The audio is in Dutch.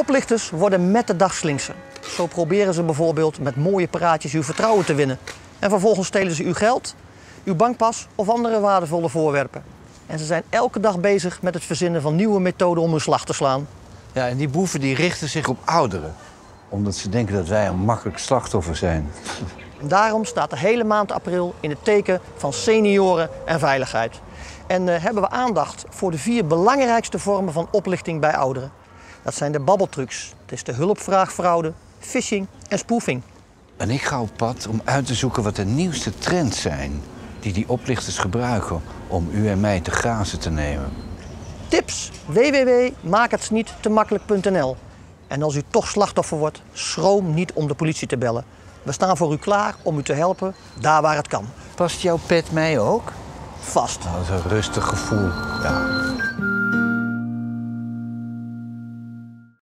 Oplichters worden met de dag slinkser. Zo proberen ze bijvoorbeeld met mooie praatjes uw vertrouwen te winnen. En vervolgens stelen ze uw geld, uw bankpas of andere waardevolle voorwerpen. En ze zijn elke dag bezig met het verzinnen van nieuwe methoden om hun slag te slaan. Ja, en die boeven die richten zich op ouderen. Omdat ze denken dat wij een makkelijk slachtoffer zijn. En daarom staat de hele maand april in het teken van senioren en veiligheid. En hebben we aandacht voor de 4 belangrijkste vormen van oplichting bij ouderen. Dat zijn de babbeltrucs, het is de hulpvraagfraude, phishing en spoofing. En ik ga op pad om uit te zoeken wat de nieuwste trends zijn die oplichters gebruiken om u en mij te grazen te nemen. Tips: www.maakhetsniettemakkelijk.nl. En als u toch slachtoffer wordt, schroom niet om de politie te bellen. We staan voor u klaar om u te helpen, daar waar het kan. Past jouw pet mij ook? Vast. Dat is een rustig gevoel. Ja.